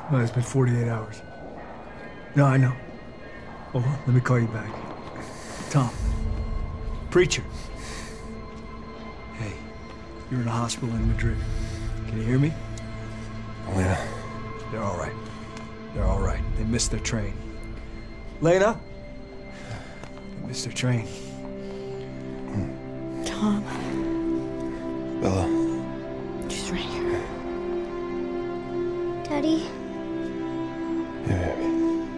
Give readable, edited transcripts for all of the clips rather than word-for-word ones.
Well, it's been 48 hours. No, I know. Hold on, let me call you back. Tom. Preacher. Hey, you're in a hospital in Madrid. Can you hear me? Lena. They're all right. They're all right. They missed their train. Lena? They missed their train. Tom. Bella. She's right here. Daddy? Yeah, baby.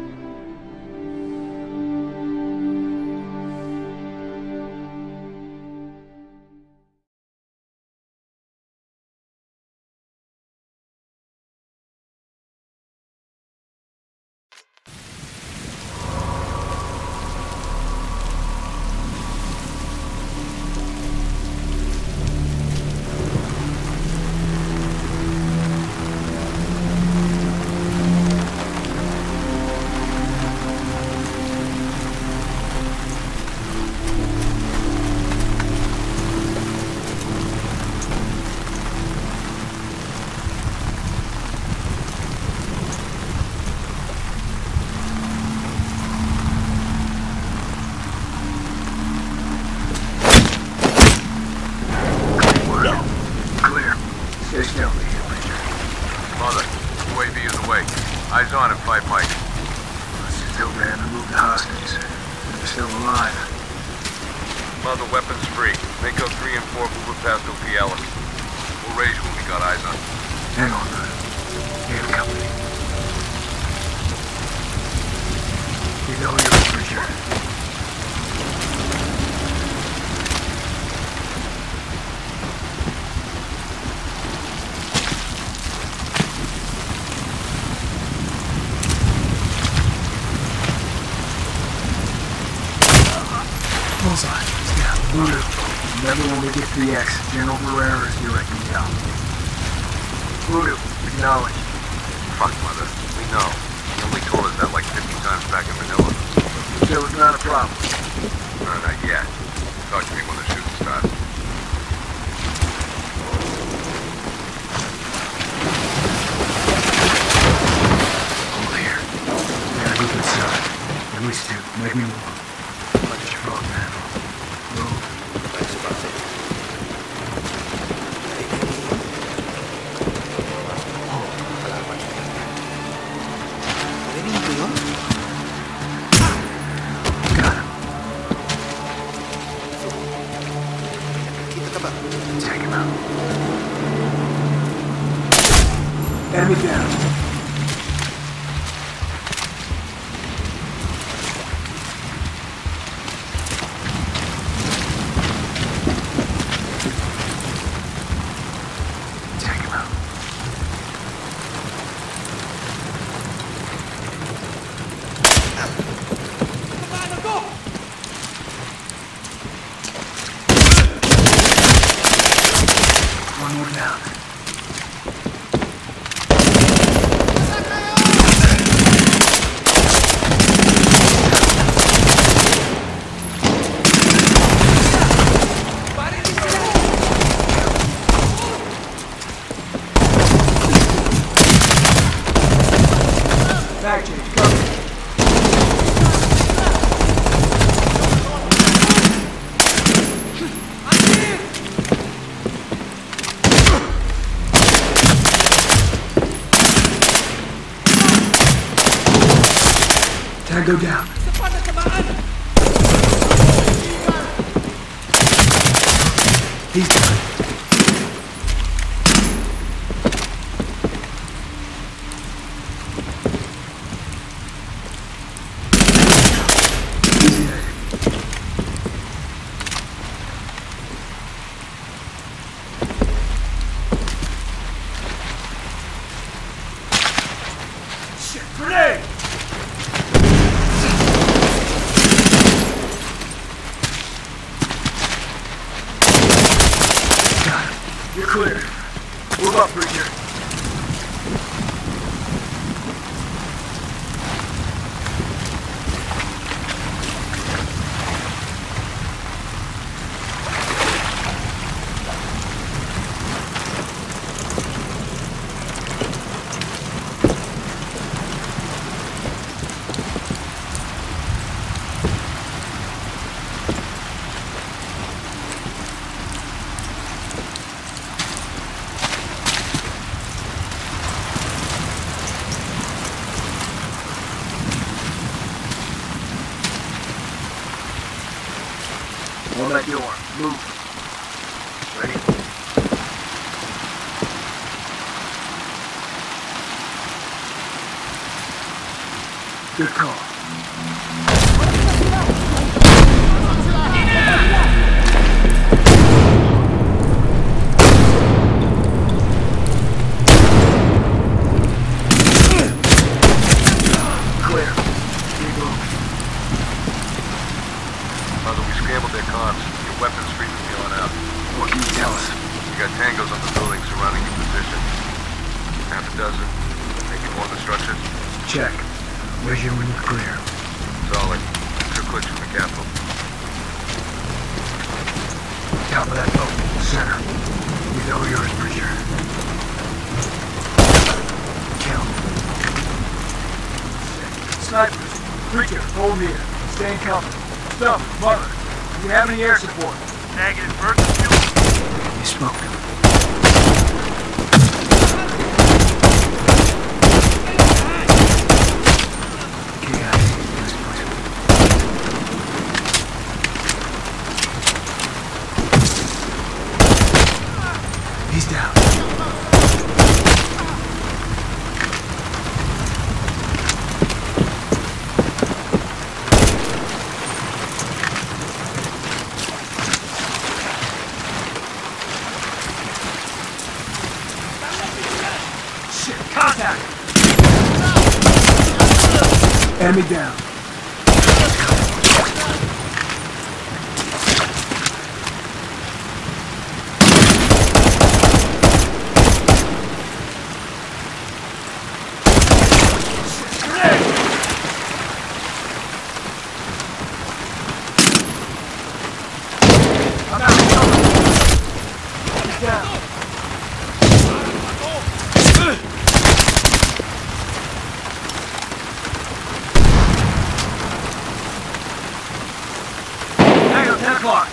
Eyes on at 5 Mike. Still there to move the hostages. They're still alive. Mother, weapons free. Mako 3 and 4 moving past Opiella. We'll raise when we got eyes on. Hang on, man. You have company. You know you're a preacher. Bullseye. Yeah, Voodoo. Remember when we get to the X, General Barrera is directing me out. Voodoo, acknowledge. Fuck, Mother. We know. He only told us that like 50 times back in Manila. So it's not a problem. No, not yet. Talk to me when the shooting starts. Hold here. We gotta move inside. At least two, maybe more. Like a frog, man. Move. Got him. Take him out. Enemy down. Take him out. One more down. Back change, cover. Tango down. He's done. Easy there. Shit, grenade! Got him. You're clear. Move up, Preacher. on that door. Move. Ready? Good call. Clear. Keep moving. Mother, we scrambled their comms. Your weapons free from here on out. What can you tell us? You got tangos on the building surrounding your position. Half a dozen. Maybe more in the structures. Check. Where's you when you're clear? Solid. Sure clicks from the capital. Top of that boat. Center. He's all yours, Bridger. Kill. Snipers. Preacher, hold here. Stay in cover. Stuff, Mother. Do you have any air support? Negative, Burke. You smoked him. He's down. Shit, contact! Enemy down. I'm out of cover. He's down. Hang on, 10 o'clock.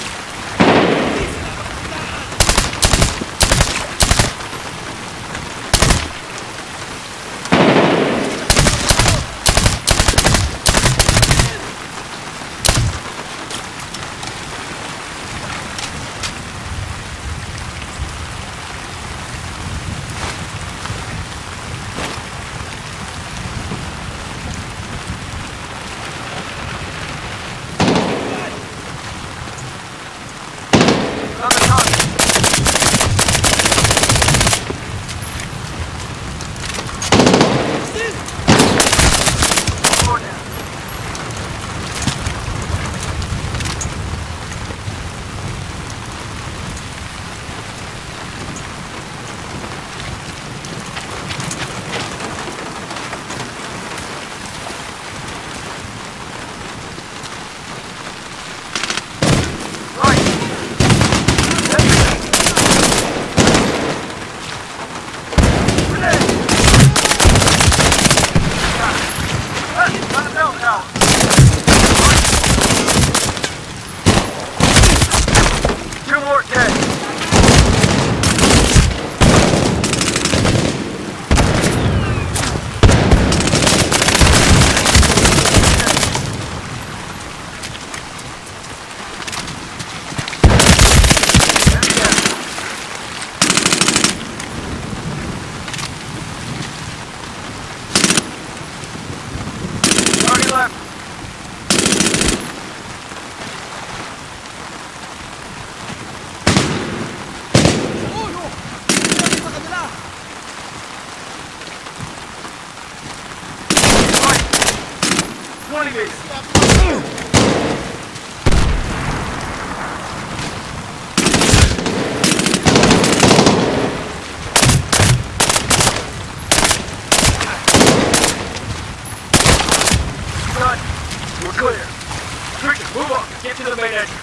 We're clear. Tricky, move on. Get to the main entrance.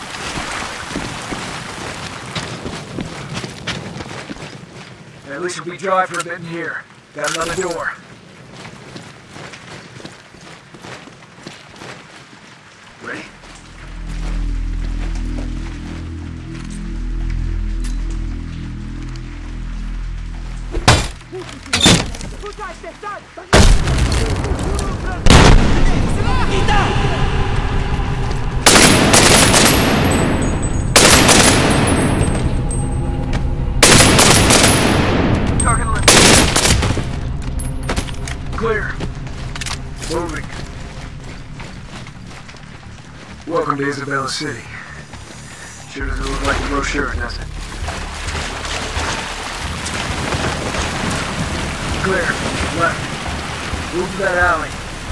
At least we'll be dry for a bit in here. Got another door. Ready? Welcome to Isabella City. Sure doesn't look like a brochure, does it? Clear. Left. Move to that alley.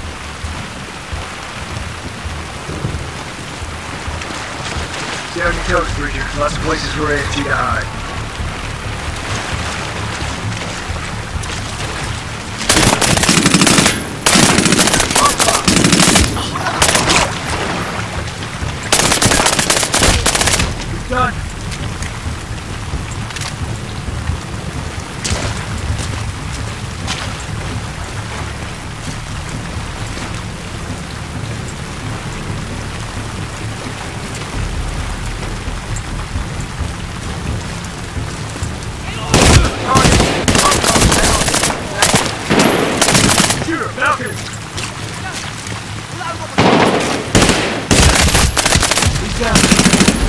Stay on your toes, Bridger. Lots of places for AFG to hide. Done. Shooter, Falcon. He's down.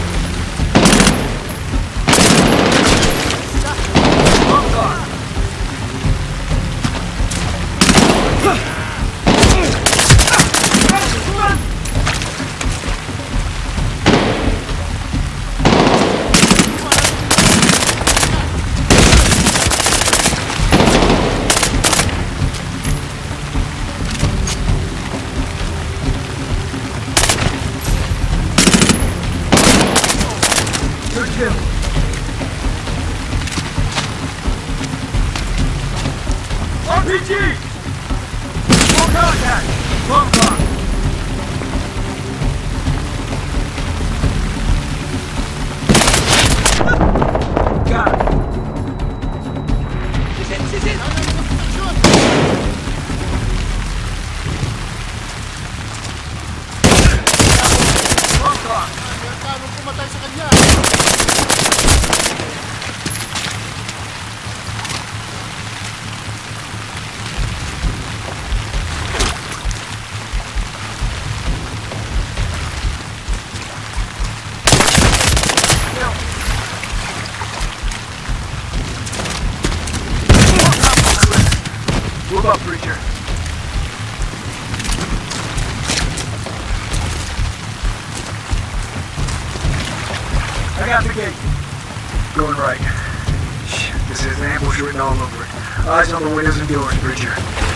RPG! Full contact! Bump car! Got it. Bump car! Merkano pumatay sa kanya? Move up, Preacher. I got the gate. Going right. Shit, this is an ambush written all over it. Eyes on the windows and doors, Preacher.